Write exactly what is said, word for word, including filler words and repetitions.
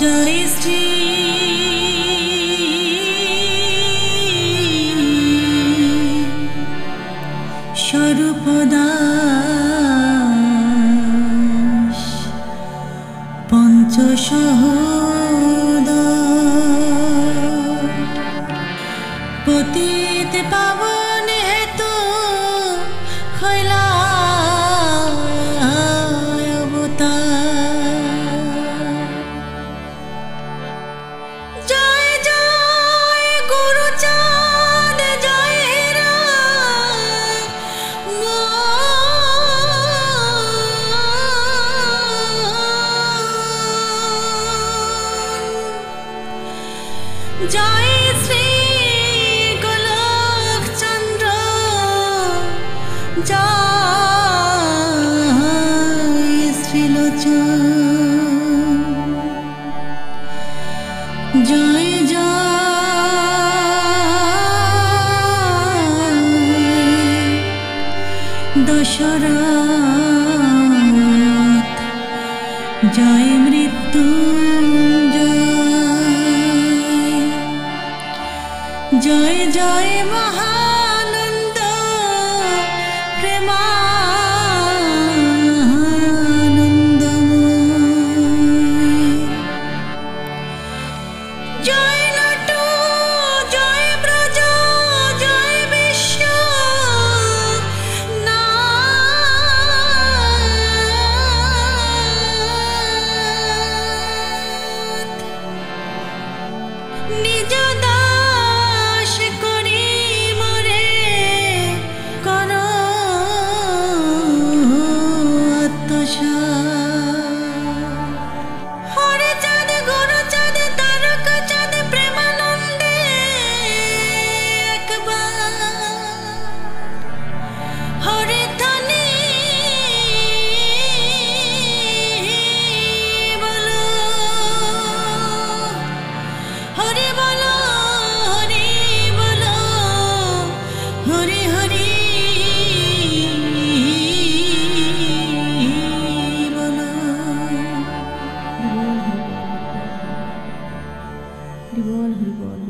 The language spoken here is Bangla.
জয় শ্রী স্বরূপদাস পঞ্চসহোদর পতিত পাবন হেতু হইলা জয় শ্রী গোলক চন্দ্র জয় শ্রীলোচন জয় জয় দশরথ জয় মৃত্যুঞ্জয় জয় জয় মহানন্দ প্রেমানন্দময় জয় নট জয় ব্রজ জয় বিশ্ব নিজ হরি বল হরি বল।